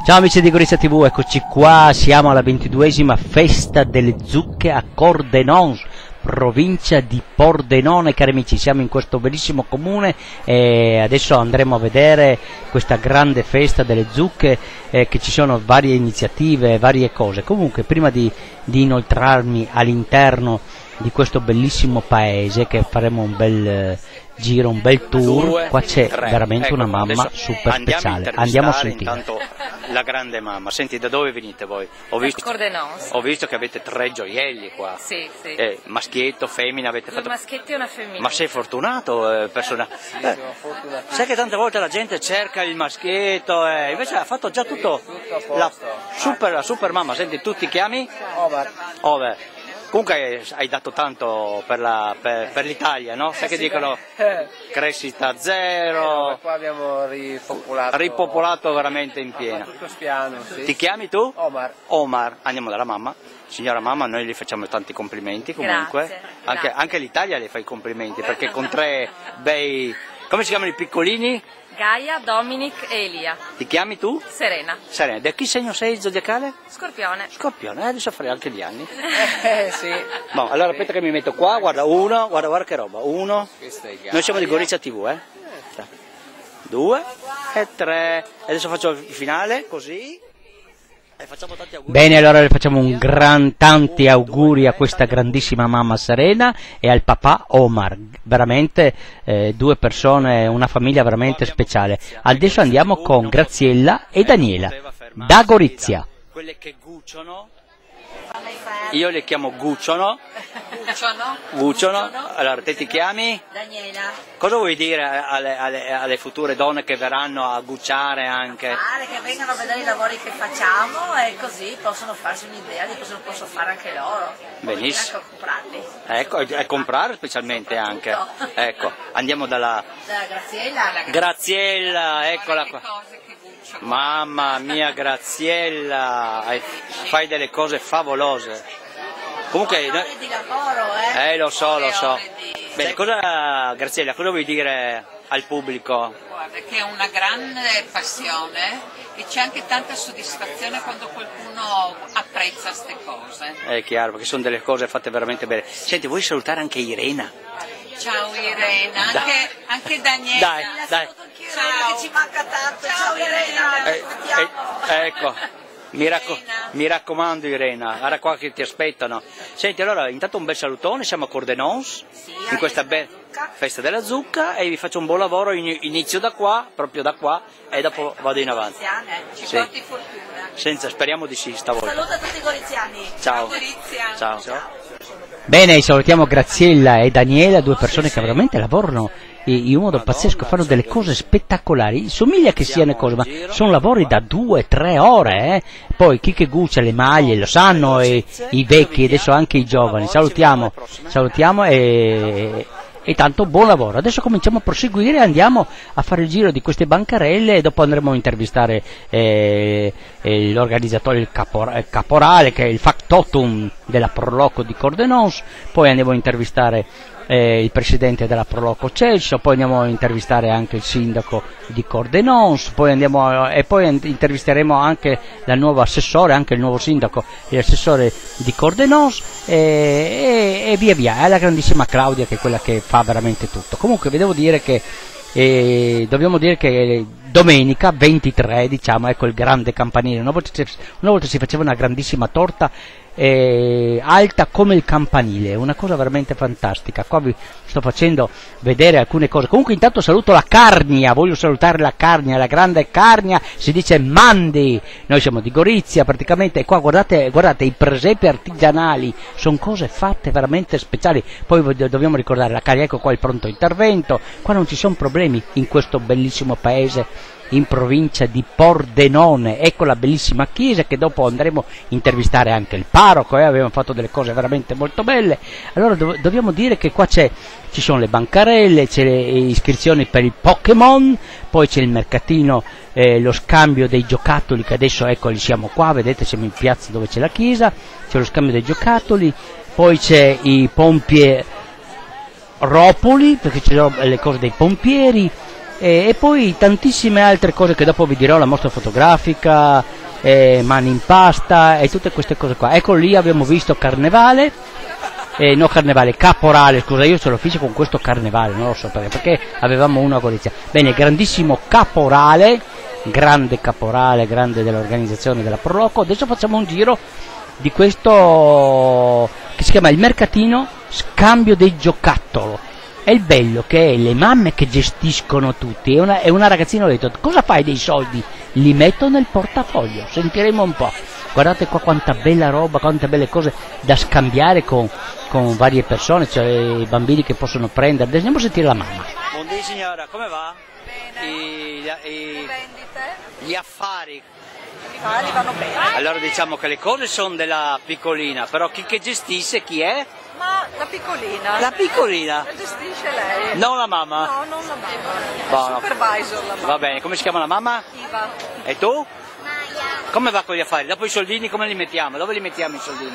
Ciao amici di Gorizia TV, eccoci qua, siamo alla 22esima festa delle zucche a Cordenons, provincia di Pordenone, cari amici. Siamo in questo bellissimo comune e adesso andremo a vedere questa grande festa delle zucche, che ci sono varie iniziative, varie cose. Comunque prima di inoltrarmi all'interno di questo bellissimo paese, che faremo un bel giro, un bel tour, qua c'è veramente una mamma super speciale. Andiamo a sentire. Intanto la grande mamma. Senti, da dove venite voi? Ho visto che avete 3 gioielli qua. Sì, sì. Maschietto, femmina, avete fatto... Un maschietto e una femmina. Ma sei fortunato, persona? Sì, sono fortunato. Sai che tante volte la gente cerca il maschietto, invece ha fatto già tutto la super mamma. Senti, tu ti chiami? Omar. Comunque hai dato tanto per l'Italia, no? Sai che dicono crescita zero. Qua abbiamo ripopolato veramente in piena. Tutto spiano, sì. Ti chiami tu? Omar. Andiamo dalla mamma. Signora mamma, noi le facciamo tanti complimenti comunque. Grazie. Anche l'Italia le fa i complimenti, perché con 3 bei... Come si chiamano i piccolini? Gaia, Dominic e Elia. Ti chiami tu? Serena. Serena. Da che segno sei zodiacale? Scorpione. Scorpione, adesso farei anche gli anni. Sì. Boh, allora aspetta che mi metto qua, guarda, guarda che roba, 1. Noi siamo di Gorizia TV, 2 e 3. E adesso faccio il finale, così. E facciamo tanti auguri. Bene, allora le facciamo tanti auguri a questa grandissima mamma Serena e al papà Omar, veramente 2 persone, una famiglia veramente speciale. Adesso andiamo con Graziella e Daniela, da Gorizia. Quelle che gucciono, io le chiamo gucciono. Allora te ti chiami? Daniela. Cosa vuoi dire alle future donne che verranno a gucciare anche? Che vengano a vedere i lavori che facciamo e così possono farsi un'idea di cosa posso fare anche loro. Benissimo. Anche a comprarli. Ecco, e comprare specialmente anche. Ecco, andiamo dalla Graziella, eccola qua. Mamma mia Graziella, fai delle cose favolose. Comunque, di lavoro, lo so. Bene, Graziella, cosa vuoi dire al pubblico? Guarda, che è una grande passione e c'è anche tanta soddisfazione quando qualcuno apprezza queste cose. È chiaro, perché sono delle cose fatte veramente bene. Senti, vuoi salutare anche Irena? Ciao Irena, anche Daniela. Dai. Ciao. Che ci manca tanto. Ciao Irena. Ecco. Mi raccomando Irena, guarda qua che ti aspettano. Senti, allora intanto un bel salutone, siamo a Cordenons, in questa bella festa della zucca, e vi faccio un buon lavoro, inizio proprio da qua, e dopo vado in avanti. Ci porti fortuna. Speriamo di sì stavolta. Saluta tutti i goriziani. Ciao. Bene, salutiamo Graziella e Daniela, 2 persone che veramente lavorano in un modo pazzesco, fanno delle cose spettacolari. Somiglia che siano cose, ma sono lavori da 2-3 ore. Poi chi che guccia le maglie lo sanno, e i vecchi, adesso anche i giovani. Salutiamo e tanto buon lavoro. Adesso cominciamo a proseguire, andiamo a fare il giro di queste bancarelle e dopo andremo a intervistare l'organizzatore, il caporale, che è il factotum della Proloco di Cordenons. Poi andiamo a intervistare il presidente della Proloco Celso, poi andiamo a intervistare anche il sindaco di Cordenons, poi intervisteremo anche la nuova assessore, anche il nuovo sindaco e l'assessore di Cordenons, e via, è la grandissima Claudia, che è quella che fa veramente tutto. Comunque dobbiamo dire che domenica 23, diciamo, ecco il grande campanile. Una volta si faceva una grandissima torta alta come il campanile, una cosa veramente fantastica. Qua vi sto facendo vedere alcune cose. Comunque intanto saluto la Carnia, voglio salutare la Carnia, la grande Carnia, si dice Mandi. Noi siamo di Gorizia praticamente, e qua guardate i presepi artigianali, sono cose fatte veramente speciali. Poi dobbiamo ricordare la Carnia, ecco qua il pronto intervento. Qua non ci sono problemi in questo bellissimo paese in provincia di Pordenone. Ecco la bellissima chiesa, che dopo andremo a intervistare anche il parroco, abbiamo fatto delle cose veramente molto belle. Allora dobbiamo dire che qua ci sono le bancarelle, c'è le iscrizioni per il Pokémon, poi c'è il mercatino, lo scambio dei giocattoli, che adesso eccoli, siamo qua, vedete, siamo in piazza dove c'è la chiesa, c'è lo scambio dei giocattoli, poi c'è i pompieropoli, perché ci sono le cose dei pompieri, e poi tantissime altre cose che dopo vi dirò, la mostra fotografica, mani in pasta e tutte queste cose qua. Ecco, lì abbiamo visto Carnevale, no Carnevale, Caporale, scusa, io ce l'ho fisso con questo Carnevale, non lo so perché avevamo uno a Gorizia. Bene, grandissimo Caporale, grande Caporale, grande dell'organizzazione della Proloco. Adesso facciamo un giro di questo che si chiama il mercatino scambio dei giocattolo. È il bello che è le mamme che gestiscono tutti, è una ragazzina, ho detto, cosa fai dei soldi? Li metto nel portafoglio, sentiremo un po'. Guardate qua quanta bella roba, quante belle cose da scambiare con varie persone, cioè i bambini che possono prendere. Andiamo a sentire la mamma. Buondì signora, come va? Gli affari. Vanno bene. Allora diciamo che le cose sono della piccolina, però chi che gestisce chi è? Ma la piccolina. La piccolina? La gestisce lei. Non la mamma? No, non la mamma. Buono. Supervisor la mamma. Va bene, come si chiama la mamma? Iva. E tu? Maia. Come va con gli affari? Dopo i soldini come li mettiamo? Dove li mettiamo i soldini?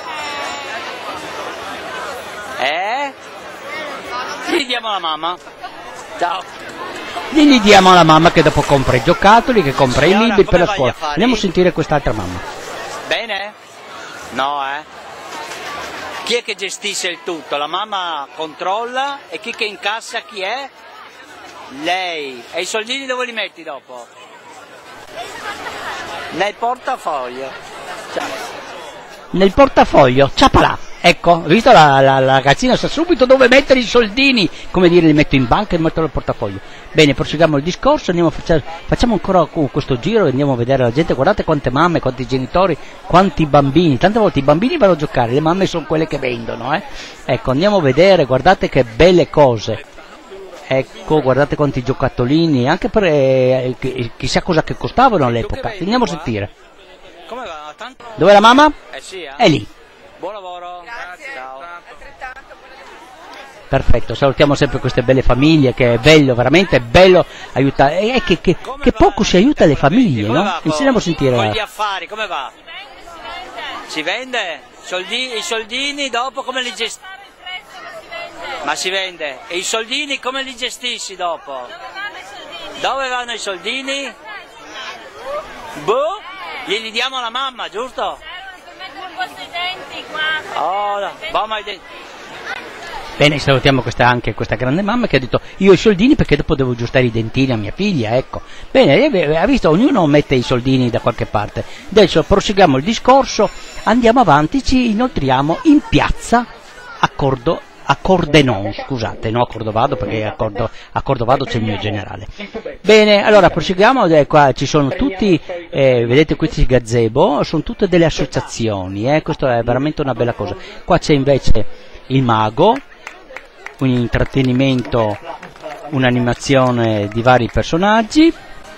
Li diamo alla mamma. Ciao. Li diamo alla mamma che dopo compra i giocattoli, che compra Signora, i libri per come la va gli scuola. affari? Andiamo a sentire quest'altra mamma. Bene? No, Chi è che gestisce il tutto? La mamma controlla e chi che incassa chi è? Lei. E i soldini dove li metti dopo? Nel portafoglio. Ciao. Nel portafoglio, ciapalà. Ecco, visto la ragazzina sa subito dove mettere i soldini, come dire, li metto in banca e li metto nel portafoglio. Bene, proseguiamo il discorso, facciamo ancora questo giro e andiamo a vedere la gente. Guardate quante mamme, quanti genitori, quanti bambini. Tante volte i bambini vanno a giocare, le mamme sono quelle che vendono, Ecco, andiamo a vedere, guardate che belle cose. Ecco, guardate quanti giocattolini, anche per chissà cosa che costavano all'epoca. Andiamo a sentire. Come va? Tanto... Dov'è la mamma? Sì, È lì. Buon lavoro. Grazie. Ciao. Perfetto, salutiamo sempre queste belle famiglie, che è bello, veramente è bello aiutare, che poco si aiuta le famiglie, Come no? va Inseriamo a sentire. Con gli affari, come va? Si vende? I soldini dopo come li gestisci? Ma si vende? E i soldini come li gestisci dopo? Dove vanno i soldini? Boh, glieli diamo alla mamma, giusto? Oh, no. Bomma i denti. Bene, salutiamo anche questa grande mamma che ha detto io ho i soldini perché dopo devo aggiustare i dentini a mia figlia, ecco. Bene, ha visto, ognuno mette i soldini da qualche parte. Adesso proseguiamo il discorso, andiamo avanti, ci inoltriamo in piazza a Cordenon, scusate, no a Cordovado perché a Cordovado c'è il mio generale. Bene, allora proseguiamo, qua ci sono tutti, vedete questi gazebo, sono tutte delle associazioni, questo è veramente una bella cosa. Qua c'è invece il mago, un intrattenimento, un'animazione di vari personaggi,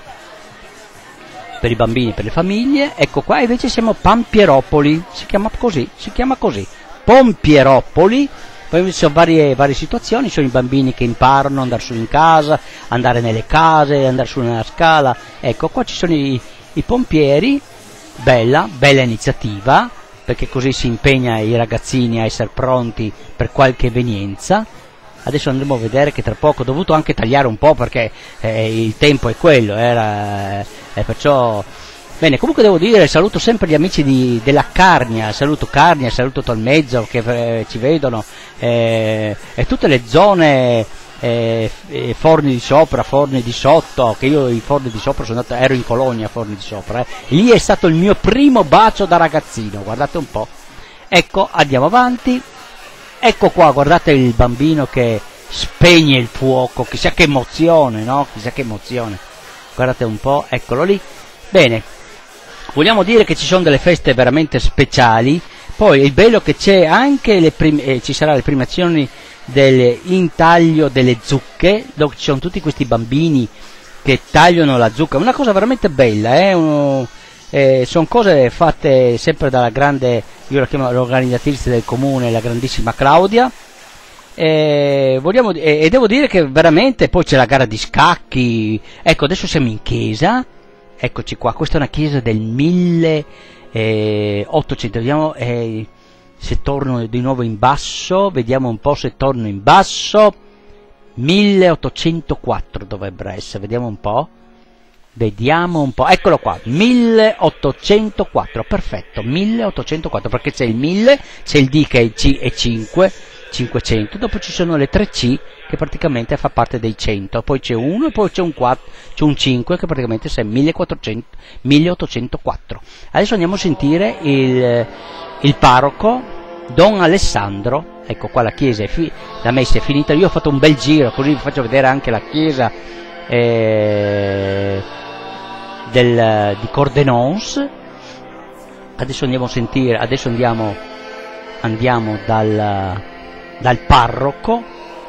per i bambini, per le famiglie. Ecco qua invece siamo Pampieropoli, si chiama così, Pompieropoli. Poi ci sono varie situazioni, sono i bambini che imparano ad andare su in casa, andare nelle case, andare su nella scala. Ecco, qua ci sono i pompieri, bella iniziativa, perché così si impegna i ragazzini a essere pronti per qualche evenienza. Adesso andremo a vedere che tra poco ho dovuto anche tagliare un po' perché il tempo è quello, perciò... Bene, comunque devo dire, saluto sempre gli amici della Carnia, saluto Tolmezzo che ci vedono, e tutte le zone, Forni di sopra, Forni di sotto, che io i Forni di sopra ero in Colonia, Forni di sopra, lì è stato il mio primo bacio da ragazzino, guardate un po'. Ecco, andiamo avanti, ecco qua, guardate il bambino che spegne il fuoco, chissà che emozione, no? Chissà che emozione, guardate un po', eccolo lì. Bene. Vogliamo dire che ci sono delle feste veramente speciali, poi il bello che c'è anche ci saranno le premiazioni del intaglio delle zucche, dove ci sono tutti questi bambini che tagliano la zucca, una cosa veramente bella, sono cose fatte sempre dalla grande, io la chiamo l'organizzatrice del comune, la grandissima Claudia, e devo dire che veramente poi c'è la gara di scacchi. Ecco, adesso siamo in chiesa. Eccoci qua, questa è una chiesa del 1800, vediamo se torno di nuovo in basso, vediamo un po' se torno in basso, 1804 dovrebbe essere, vediamo un po'. Eccolo qua, 1804, perfetto, 1804, perché c'è il 1000, c'è il D che è 5, 500, dopo ci sono le 3C che praticamente fa parte dei 100, poi c'è 1 e poi c'è un 4, c'è un 5 che praticamente è 1804. Adesso andiamo a sentire il parroco Don Alessandro. Ecco qua la chiesa, la messa è finita, io ho fatto un bel giro, così vi faccio vedere anche la chiesa di Cordenons. Adesso andiamo a sentire, andiamo dal parroco.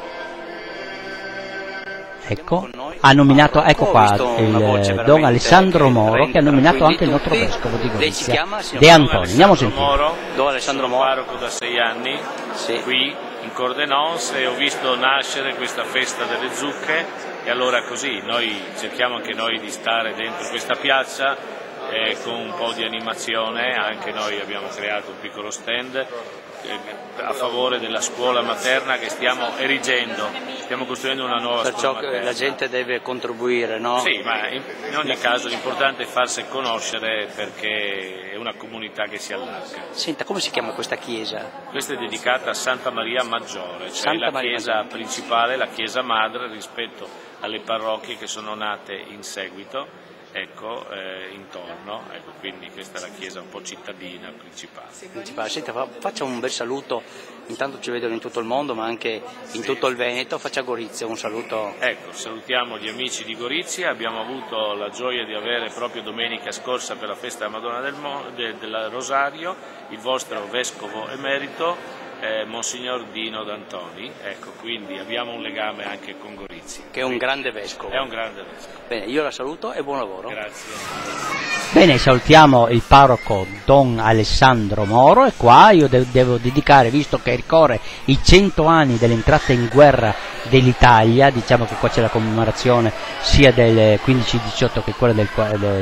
Ecco, ha nominato, ecco qua, il Don Alessandro Moro, che ha nominato anche il nostro vescovo di Gorizia, De Antonio. Andiamo a sentire. Don Alessandro Moro. Sono parroco da 6 anni, qui in Cordenons, e ho visto nascere questa festa delle zucche, e allora così noi cerchiamo anche noi di stare dentro questa piazza con un po' di animazione. Anche noi abbiamo creato un piccolo stand a favore della scuola materna che stiamo erigendo, stiamo costruendo una nuova Perciò scuola materna. la gente deve contribuire, no? Sì, ma in ogni caso l'importante è farsi conoscere, perché è una comunità che si allarga. Senta, come si chiama questa chiesa? Questa è dedicata a Santa Maria Maggiore, cioè Santa la Maria chiesa Maggiore. principale, la chiesa madre rispetto alle parrocchie che sono nate in seguito. Ecco, intorno, ecco, quindi questa è la chiesa un po' cittadina principale. Senta, faccia un bel saluto, intanto ci vedono in tutto il mondo, ma anche in tutto il Veneto, faccia a Gorizia un saluto. Ecco, salutiamo gli amici di Gorizia, abbiamo avuto la gioia di avere proprio domenica scorsa per la festa della Madonna del Rosario il vostro vescovo emerito, Monsignor Dino D'Antoni, ecco, quindi abbiamo un legame anche con Gorizia. Che è un grande vescovo. È un grande vescovo. Bene, io la saluto e buon lavoro. Grazie. Bene, salutiamo il parroco Don Alessandro Moro, e qua io devo dedicare, visto che ricorre i 100 anni dell'entrata in guerra dell'Italia, diciamo che qua c'è la commemorazione sia del 15-18 che quella del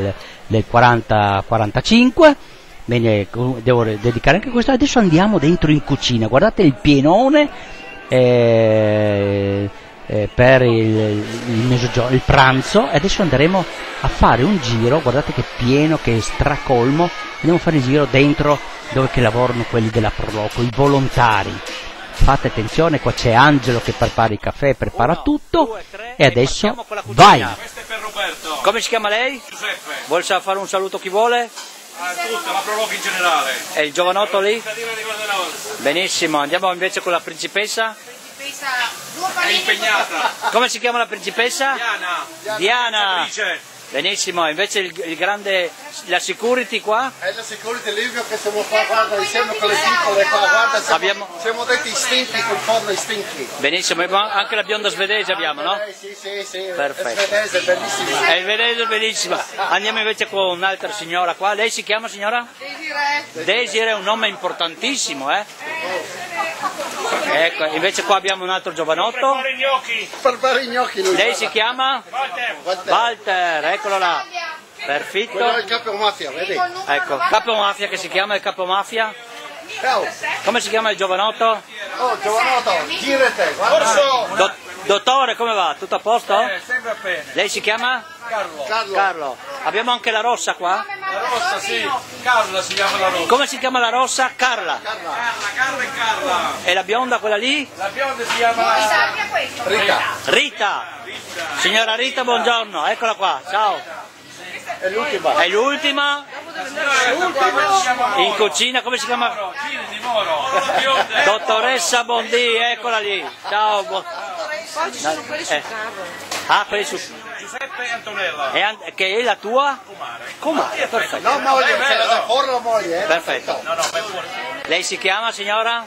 40-45. Bene, devo dedicare anche questo. Adesso andiamo dentro in cucina, guardate il pienone per il pranzo, e adesso andremo a fare un giro, guardate che pieno, che stracolmo, andiamo a fare il giro dentro dove che lavorano quelli della Proloco, i volontari. Fate attenzione, qua c'è Angelo che prepara il caffè, prepara tutto, e adesso vai! Questo è per Roberto. Come si chiama lei? Giuseppe. Vuol fare un saluto chi vuole? Tutta la Proloco in generale. È il giovanotto lì? Cittadina di Cordenons. Benissimo, andiamo invece con la principessa. È impegnata. Come si chiama la principessa? Diana. Attrice. Benissimo, invece il grande, la security qua? È la security Livio che siamo qua, guarda, insieme con le piccole qua, guarda, siamo detti stinchi col forno e stinchi. Benissimo, ma anche la bionda svedese abbiamo, no? Sì, Perfetto. è svedese, bellissima. È il svedese, bellissima. Andiamo invece con un'altra signora qua, lei si chiama signora? Desiree, è un nome importantissimo, Ecco, invece qua abbiamo un altro giovanotto. Per fare i gnocchi lui. Lei si chiama? Walter, eccolo là. Perfetto. Quello è il capo mafia, vedi? Ecco, capo mafia che si chiama il capo mafia. Ciao. Come si chiama il giovanotto? Oh, giovanotto, girate, guarda. Dottore, come va? Tutto a posto? Sempre bene. Lei si chiama? Carlo. Abbiamo anche la rossa qua? La rossa, sì. Carla si chiama la rossa. Come si chiama la rossa? Carla. Carla. E la bionda quella lì? La bionda si chiama Rita. Signora Rita, buongiorno. Eccola qua. Ciao. È l'ultima. È l'ultima? In cucina, come si chiama? Di Moro. Dottoressa Bondi, eccola lì. Ciao. Quelli su. Giuseppe e Antonella. Che è la tua? Comare, perfetto. No, moglie, se la da fuori la moglie, Perfetto. Lei si chiama, signora?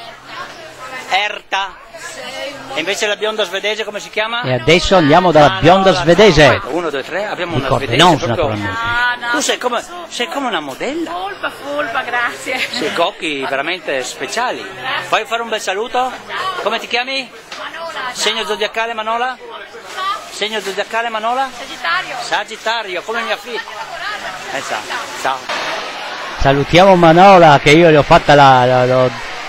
Erta. E invece la bionda svedese come si chiama? E adesso andiamo dalla bionda svedese. 1, 2, 3, abbiamo una Cordenons, svedese proprio. naturalmente. Tu sei come una modella. Fulpa, grazie. Sei cocchi veramente speciali. Puoi fare un bel saluto? Come ti chiami? Segno zodiacale Manola? Segno zodiacale Manola? Sagittario, come mia figlia. Ciao. Salutiamo Manola, che io le ho fatta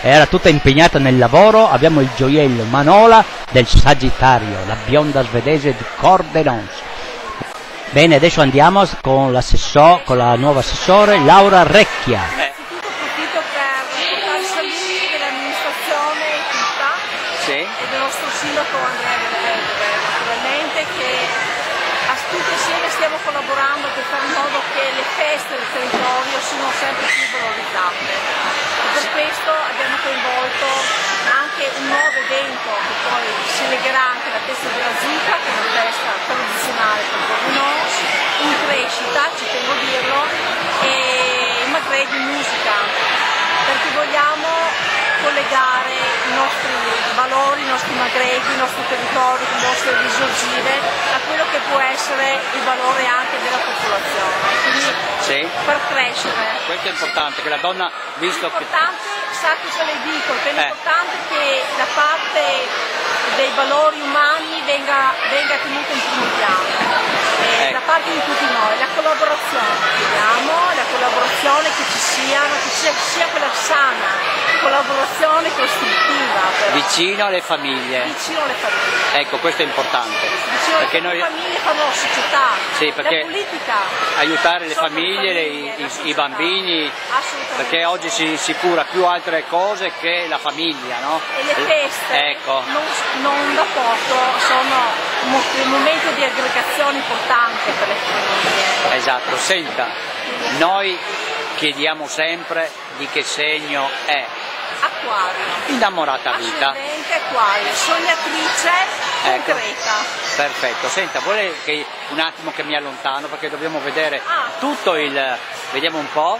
era tutta impegnata nel lavoro. Abbiamo il gioiello Manola del Sagittario, la bionda svedese di Cordenons. Bene, adesso andiamo con la nuova assessore Laura Recchia. Innanzitutto approfitto per portare i saluti dell'amministrazione tutta e del nostro sindaco Andrea Delle Vedove, naturalmente, che tutti insieme stiamo collaborando per fare in modo che le feste del territorio siano sempre più valorizzate. E per questo abbiamo coinvolto anche un nuovo evento che poi si legherà anche alla festa della zucca, che è una festa tradizionale per Cordenons, in crescita, ci tengo a dirlo, e in materia di musica, perché vogliamo collegare i nostri valori, i nostri magreghi, il nostro territorio, le nostre risorgive a quello che può essere il valore anche della popolazione, quindi per crescere. Questo è importante, che la donna, visto che... sa cosa le dico, che è importante che la parte dei valori umani venga tenuta in primo piano. Da parte di tutti noi, la collaborazione, vediamo, la collaborazione che ci sia quella sana collaborazione costruttiva. Vicino alle famiglie. Vicino alle famiglie. Ecco, questo è importante. Vicino perché alle famiglie fanno la società, perché la politica. Aiutare le famiglie, i bambini, perché oggi si cura più altre cose che la famiglia, no? E le feste non da poco sono un momento di aggregazione importante per le famiglie. Esatto, senta, noi chiediamo sempre di che segno è. Acquario. Innamorata vita. Ascendente Acquario, sognatrice, concreta. Perfetto, senta, vuole che un attimo che mi allontano perché dobbiamo vedere tutto vediamo un po'.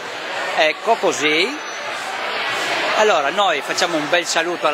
Ecco così. Allora, noi facciamo un bel saluto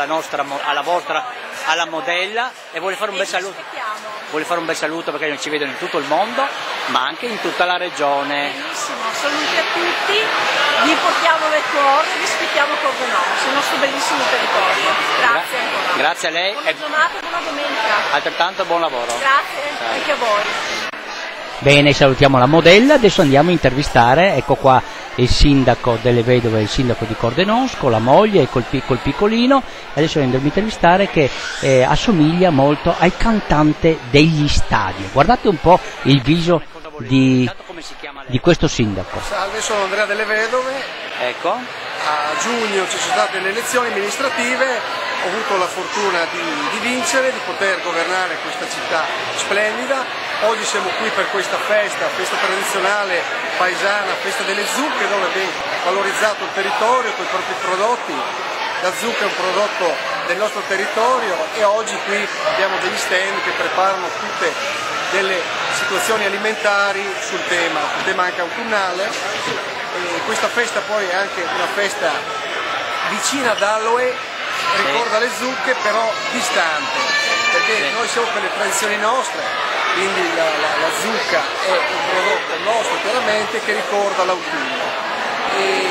alla modella e vuole fare un bel saluto. Vuole fare un bel saluto perché ci vedono in tutto il mondo, ma anche in tutta la regione. Benissimo, saluti a tutti, vi portiamo nel cuore, rispettiamo Cordenons, il nostro bellissimo territorio. Grazie ancora. Grazie a lei. Buona giornata e buona domenica. Altrettanto buon lavoro. Grazie, anche a voi. Bene, salutiamo la modella, adesso andiamo a intervistare, ecco qua il sindaco delle Vedove, il sindaco di Cordenons, con la moglie e col piccolino. Adesso andiamo a intervistare che assomiglia molto al cantante degli stadi. Guardate un po' il viso di questo sindaco. Salve, sono Andrea Delle Vedove. Ecco. A giugno ci sono state le elezioni amministrative, ho avuto la fortuna di vincere, di poter governare questa città splendida. Oggi siamo qui per questa festa tradizionale paesana, festa delle zucche, dove abbiamo valorizzato il territorio con i propri prodotti. La zucca è un prodotto del nostro territorio e oggi qui abbiamo degli stand che preparano tutte delle situazioni alimentari sul tema anche autunnale. E questa festa poi è anche una festa vicina ad Alloe, ricorda le zucche però distante, perché noi siamo per le tradizioni nostre, quindi la zucca è un prodotto nostro chiaramente che ricorda l'autunno. E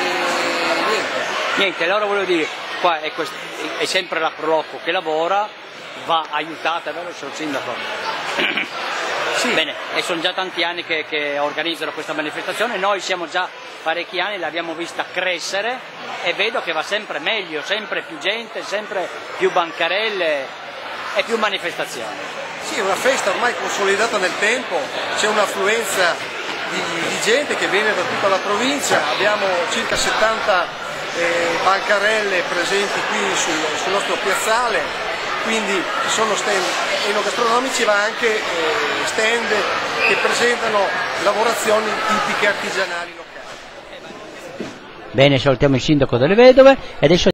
niente, allora volevo dire, qua è sempre la Prolocco che lavora, va aiutata, vero signor Sindaco? Sì. Bene, e sono già tanti anni che organizzano questa manifestazione, noi siamo già parecchi anni, l'abbiamo vista crescere e vedo che va sempre meglio, sempre più gente, sempre più bancarelle e più manifestazioni. Sì, è una festa ormai consolidata nel tempo, c'è un'affluenza di gente che viene da tutta la provincia, abbiamo circa 70 bancarelle presenti qui sul nostro piazzale. Quindi ci sono stand enogastronomici ma anche stand che presentano lavorazioni tipiche artigianali locali. Bene, salutiamo il sindaco delle Vedove e adesso